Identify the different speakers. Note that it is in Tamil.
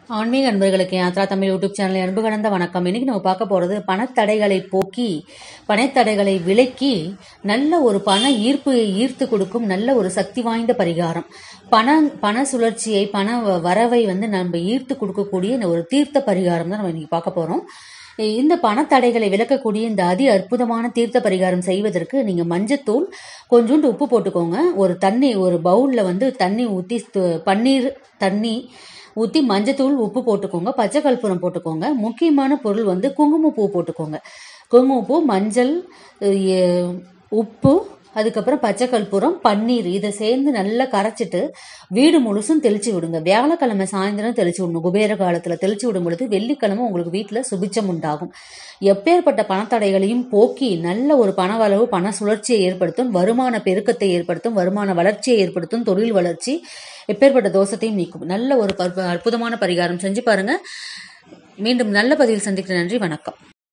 Speaker 1: ஆன்மீக அன்பர்களுக்கு யாத்ரா தமிழ் யூடியூப் சேனல் அன்பு கலந்த வணக்கம். இன்னைக்கு நம்ம பார்க்க போறது பணத்தடைகளை போக்கி பணத்தடைகளை விலக்கி நல்ல ஒரு ஈர்த்து கொடுக்கும் நல்ல ஒரு சக்தி வாய்ந்த பரிகாரம். பண சுழற்சியை பண வரவை நம்ம ஈர்த்து கொடுக்கக்கூடிய ஒரு தீர்த்த பரிகாரம் தான் நம்ம இன்னைக்கு பார்க்க போறோம். இந்த பணத்தடைகளை விளக்கக்கூடிய இந்த அற்புதமான தீர்த்த பரிகாரம் செய்வதற்கு நீங்க மஞ்சத்தூள், கொஞ்சோண்டு உப்பு போட்டுக்கோங்க. ஒரு பவுல்ல தண்ணி ஊற்றி பன்னீர் தண்ணி ஊற்றி மஞ்சத்தூள் உப்பு போட்டுக்கோங்க. பச்சை கற்பூரம் போட்டுக்கோங்க. முக்கியமான பொருள் குங்குமப்பூ போட்டுக்கோங்க. குங்குமப்பூ, மஞ்சள், உப்பு, அதுக்கப்புறம் பச்சை கற்பூரம், பன்னீர் இதை சேர்ந்து நல்லா கரைச்சிட்டு வீடு முழுசும் தெளிச்சு விடுங்க. வியாழக்கிழமை சாயந்தரம் தெளிச்சு விடணும். குபேர காலத்துல தெளிச்சு விடும் பொழுது வெள்ளிக்கிழமை உங்களுக்கு வீட்டுல சுபிச்சம் உண்டாகும். எப்பேற்பட்ட பணத்தடைகளையும் போக்கி நல்ல ஒரு பணவளவு பண சுழற்சியை ஏற்படுத்தும், வருமான பெருக்கத்தை ஏற்படுத்தும், வருமான வளர்ச்சியை ஏற்படுத்தும், தொழில் வளர்ச்சி, எப்பேற்பட்ட தோஷத்தையும் நீக்கும். நல்ல ஒரு அற்புதமான பரிகாரம் செஞ்சு பாருங்க. மீண்டும் நல்ல பதிவில் சந்திக்கிறேன். நன்றி, வணக்கம்.